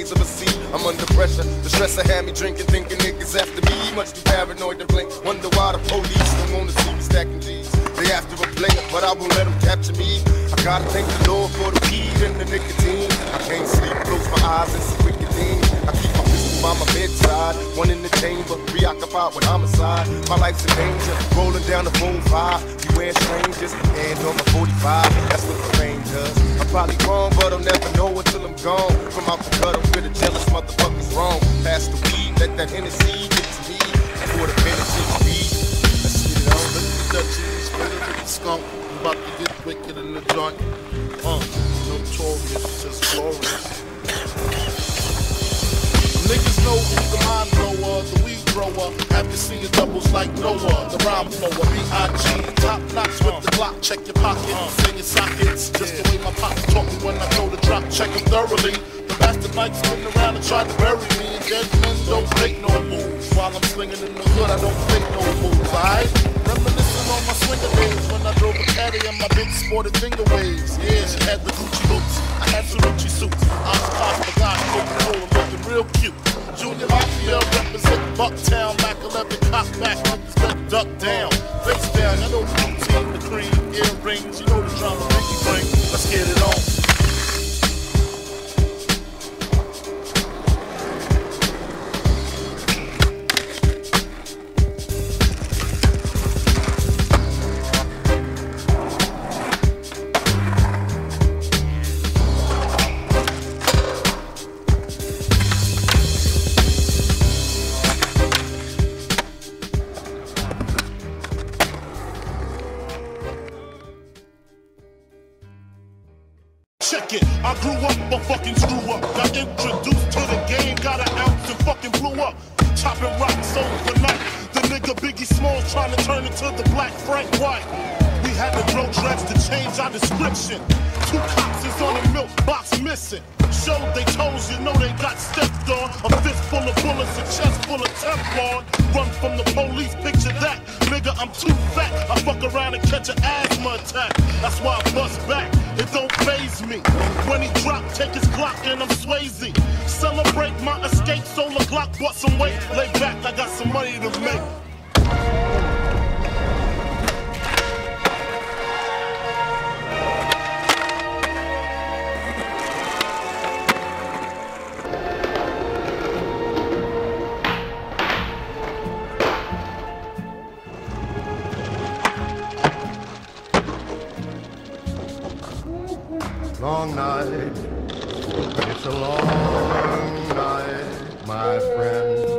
edge of a seat. I'm under pressure. The stress I had me drinking, thinking niggas after me. Much too paranoid to blink. Wonder why the police don't wanna see me stacking G's. They after a player, but I won't let them capture me. I gotta thank the Lord for the weed and the nicotine. I can't sleep, close my eyes and some wicked things. I keep my pistol by my bedside, one in the chamber, preoccupied with homicide. My life's in danger, rolling down the 4-5. Beware strangers, hand on my 45. That's what the rain does. I'm probably wrong, but I'll never know until I'm gone. From out the gutter with a jealous motherfucker's wrong. Pass the weed, let that Hennessy get to me before the penitentiary. Let's get it on. Look at the cheese, better than the skunk. I'm about to get wicked in the joint. Notorious, just glorious. Niggas know who's the mind blower, the weed grower. Have you seen your doubles like Noah, the rhyme flower, B.I.G. Top notch with the Glock, check your pockets, in your sockets. Just the way my pops talk me when I throw the drop, check them thoroughly. The bastard might spin around and try to bury me, and dead men don't take no moves. While I'm slinging in the hood, I don't take no moves, alright? Reminiscing on my swinger days when I drove a caddy and my bitch sported finger waves. Yeah, she had the Gucci boots, I had Cerucci suits. I was cost for God, Coca-Cola, looking real cute. Junior Mafia represent Bucktown, Mac 11, cock back, niggas better duck down. Face down, I know the routine, the cream, earrings, you know the drama Ricky bring. Let's get it on. Check it, I grew up a fucking screw up. Got introduced to the game, got an ounce and fucking blew up. Chopping rocks overnight. The nigga Biggie Smalls trying to turn into the Black Frank White. We had to grow dreads to change our description. 2 cops is on a milk box missing. Showed they toes, you know they got stepped on. A fist full of bullets, a chest full of Teflon. Run from the police, picture that. Nigga, I'm too fat. I fuck around and catch an asthma attack. That's why I bust back. It don't faze me. When he drop, take his Glock and I'm Swayze. Celebrate my escape, solar Glock, bought some weight. Lay back, I got some money to make. Long night, it's a long night, my friend.